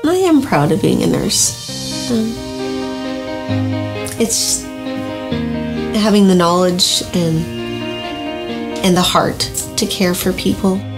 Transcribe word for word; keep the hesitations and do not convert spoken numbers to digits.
I am proud of being a nurse. Um, it's having the knowledge and and the heart to care for people.